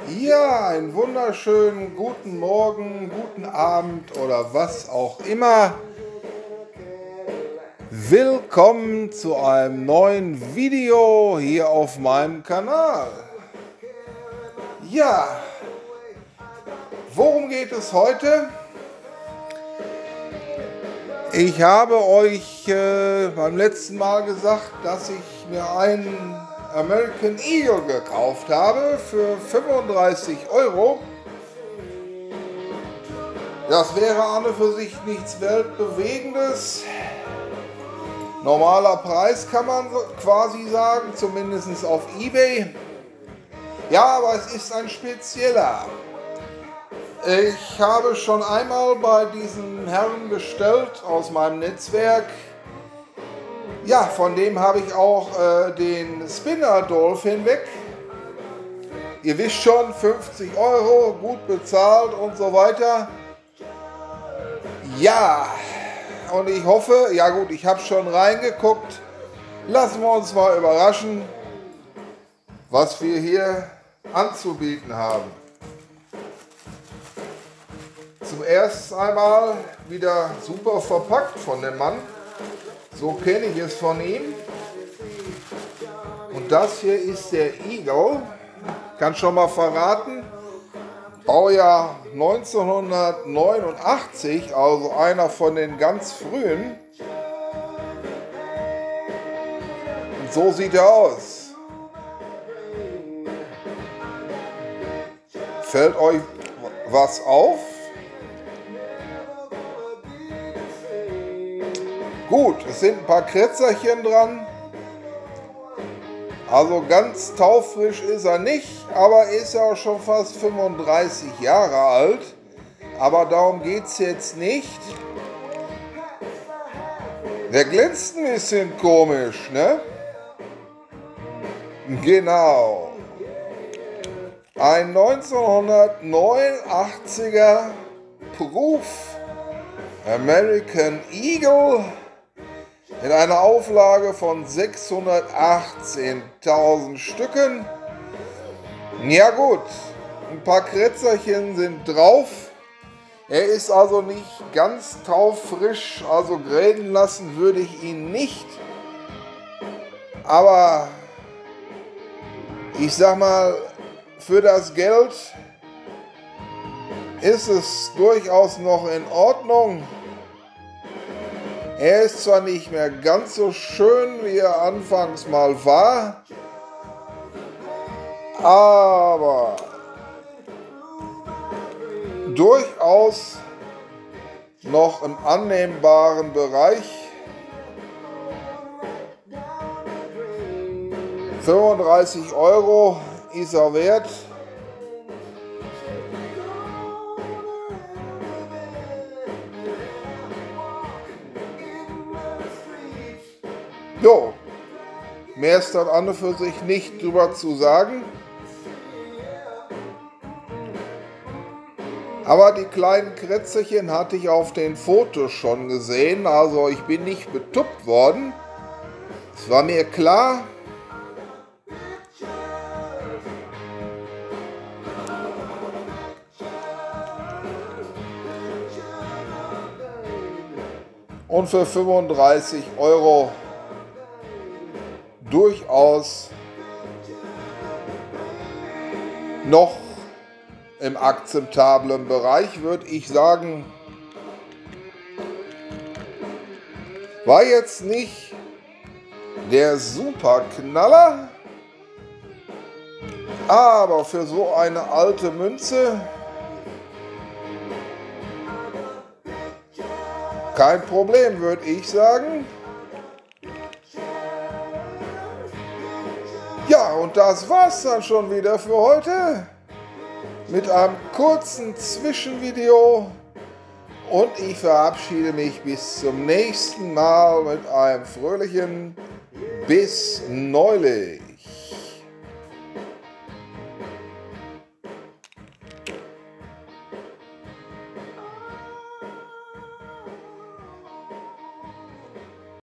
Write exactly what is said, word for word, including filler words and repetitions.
Ja, einen wunderschönen guten Morgen, guten Abend oder was auch immer. Willkommen zu einem neuen Video hier auf meinem Kanal. Ja, worum geht es heute? Ich habe euch äh, beim letzten Mal gesagt, dass ich mir einen American Eagle gekauft habe für fünfunddreißig Euro. Das wäre an und für sich nichts Weltbewegendes. Normaler Preis kann man quasi sagen, zumindest auf eBay. Ja, aber es ist ein spezieller. Ich habe schon einmal bei diesem Herrn bestellt aus meinem Netzwerk. Ja, von dem habe ich auch äh, den Spinner Dolphin weg. Ihr wisst schon, fünfzig Euro, gut bezahlt und so weiter. Ja, und ich hoffe, ja gut, ich habe schon reingeguckt. Lassen wir uns mal überraschen, was wir hier anzubieten haben. Zum ersten einmal wieder super verpackt von dem Mann. So kenne ich es von ihm. Und das hier ist der Eagle. Kann schon mal verraten. Baujahr neunzehnhundertneunundachtzig, also einer von den ganz frühen. Und so sieht er aus. Fällt euch was auf? Gut, es sind ein paar Kritzerchen dran. Also ganz taufrisch ist er nicht, aber ist ja auch schon fast fünfunddreißig Jahre alt. Aber darum geht es jetzt nicht. Der glänzt ein bisschen komisch, ne? Genau. Ein neunzehnhundertneunundachtziger Proof American Eagle in einer Auflage von sechshundertachtzehntausend Stücken. Ja gut, ein paar Kritzerchen sind drauf. Er ist also nicht ganz taufrisch, also gräden lassen würde ich ihn nicht. Aber ich sag mal, für das Geld ist es durchaus noch in Ordnung. Er ist zwar nicht mehr ganz so schön, wie er anfangs mal war, aber durchaus noch im annehmbaren Bereich. fünfunddreißig Euro ist er wert. Jo, mehr ist dann an und für sich nicht drüber zu sagen. Aber die kleinen Krätzerchen hatte ich auf den Fotos schon gesehen, also ich bin nicht betuppt worden. Es war mir klar. Und für fünfunddreißig Euro durchaus noch im akzeptablen Bereich, würde ich sagen. War jetzt nicht der Superknaller, aber für so eine alte Münze kein Problem, würde ich sagen. Ja, und das war's dann schon wieder für heute mit einem kurzen Zwischenvideo und ich verabschiede mich bis zum nächsten Mal mit einem fröhlichen Bis neulich.